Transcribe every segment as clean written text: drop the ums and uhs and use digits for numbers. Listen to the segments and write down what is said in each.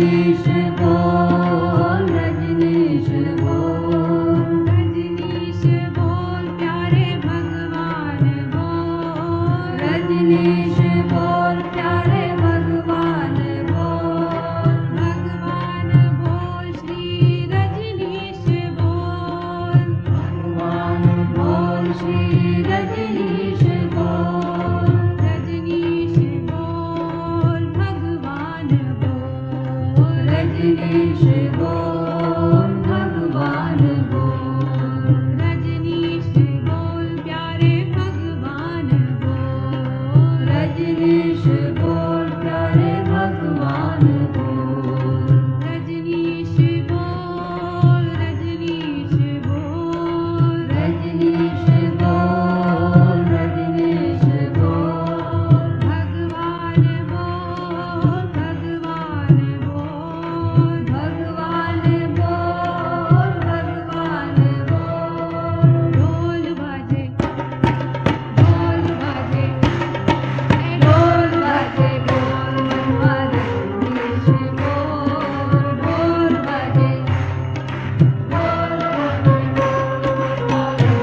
रजनीश बोल, रजनीश बोल, रजनीश बोल प्यारे भगवान बोल, रजनीश बोल प्यारे भगवान बोल, भगवान बोल श्री रजनीश बोल, भगवान बोल श्री रजनीश बोल, रजनीश बोल भगवान बोल, रजनीश बोल भगवान बोल, रजनीश बोल प्यारे भगवान बोल, रजनीश बोल प्यारे भगवान बोल, रजनीश बोल, रजनीश बोल, रजनीश बोल, रजनीश बोल, भगवान बोल, भगवान बोल, भगवान बोल, भगवान बोल, ढोल बाजे, ढोल बाजे, ढोल बाजे, ढोल मनवा रजनीश बोल, ढोल बाजे, ढोल बाजे,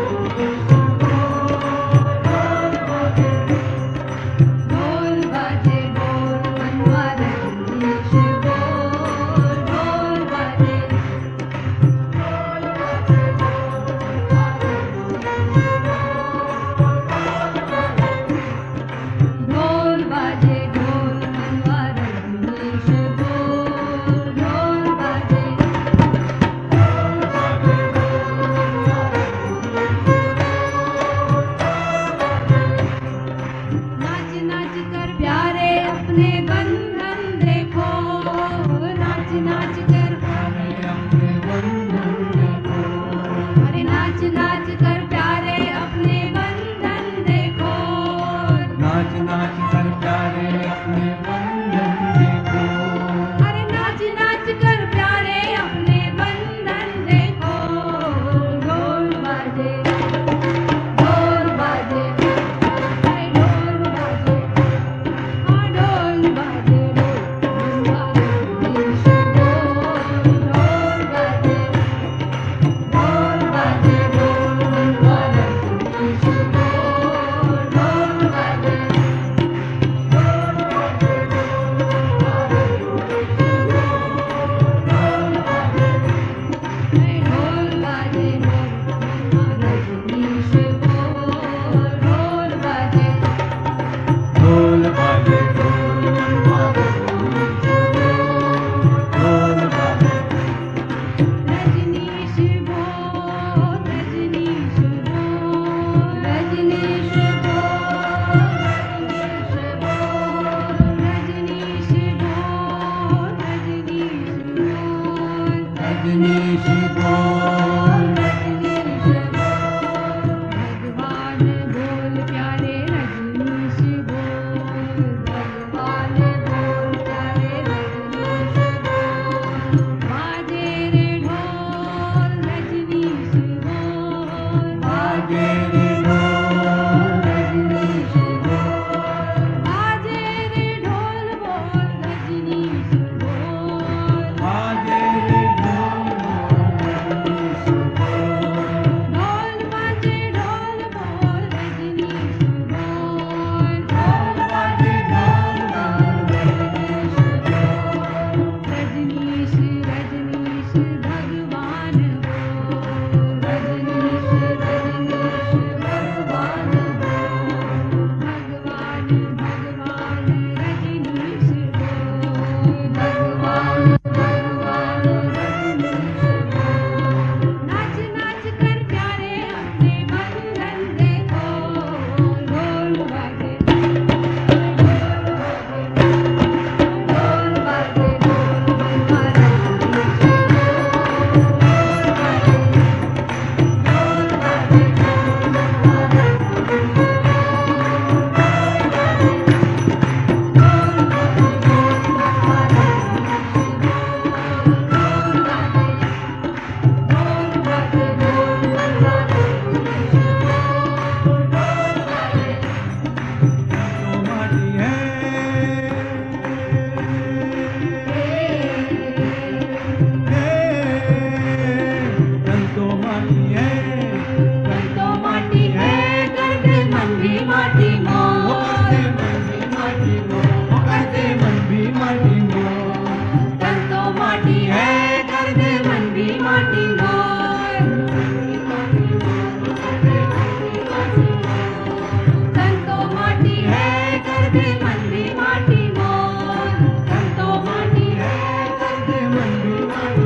ढोल बाजे, ढोल मनवा रजनीश बोल, ढोल बाजे, ढोल बाजे, ढोल मनवा रजनीश बोल, ढोल बाजे, नाच नाच कर प्यारे अपने बंधन देखो, नाच नाच कर प्यारे अपने बंधन देखो, अरे नाच नाच कर प्यारे अपने बंधन देखो, नाच नाच कर प्यारे अपने बंधन देखो, अरे नाच नाच कर प्यारे अपने बंधन देखो, ढोल बाजे, ढोल बाजे, अरे ढोल बाजे, हाँ ढोल बाजे, ढोल बाजे, रजनीश बोल, ढोल बाजे, ढोल बाजे, ढोल मनवा रजनीश बोल, ढोल बाजे, ढोल बाजे, ढोल बाजे, रजनीश बोल, ढोल बाजे, ढोल बाजे ढोल मनवा रजनीश बोल, ढोल बाजे रजनीश बोल, रजनीश बोल, रजनीश बोल, रजनीश बोल, रजनीश बोल, रजनीश बोल, रजनीश बोल, भगवान बोल प्यारे रजनीश बोल, भगवान बोल प्यारे रजनीश बोल, बाजे रे ढोल रजनीश बोल, बाजे रे ढोल रजनीश बोल, बाजे रे ढोल बोल रजनीश बोल, बाजे रे ढोल मन